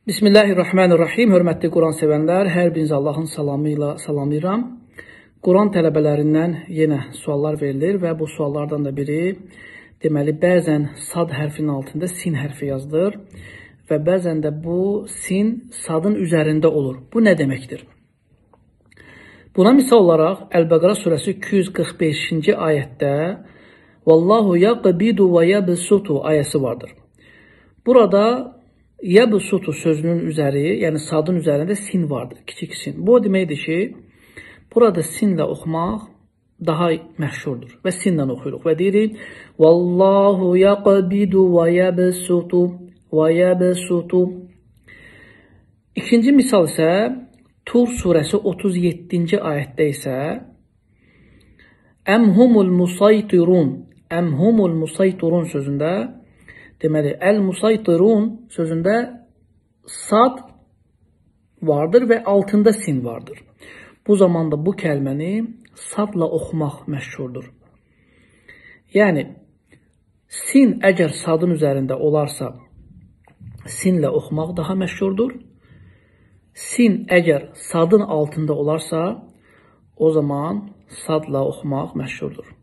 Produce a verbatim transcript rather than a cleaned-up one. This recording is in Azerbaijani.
Bismillahirrahmanirrahim. Hörmətli Quran sevənlər, hər birinizi Allahın salamı ilə salamlayıram. Quran tələbələrindən yenə suallar verilir və bu suallardan da biri, deməli, bəzən sad hərfinin altında sin hərfi yazılır və bəzən də bu sin sadın üzərində olur. Bu nə deməkdir? Buna misal olaraq Əl-Bəqara surəsi iki yüz qırx beşinci ayətdə Vallahu yaqbidu və yabsutu ayəsi vardır. Burada yabsutu sözünün üzəri, yəni sadın üzərində sin vardır, kiçik sin. Bu o deməkdir ki, burada sinlə oxumaq daha məşhurdur və sinlə oxuyuruq və deyirik Vallahu yaqbidu və yabsutu və yabsutu. İkinci misal isə Tur surəsi otuz yeddinci ayətdə isə Əmhumul musaytirun, Əmhumul musaytirun sözündə, deməli, əl-musaytirun sözündə sad vardır və altında sin vardır. Bu zamanda bu kəlməni sadla oxumaq məşhurdur. Yəni, sin əgər sadın üzərində olarsa, sinlə oxumaq daha məşhurdur. Sin əgər sadın altında olarsa, o zaman sadla oxumaq məşhurdur.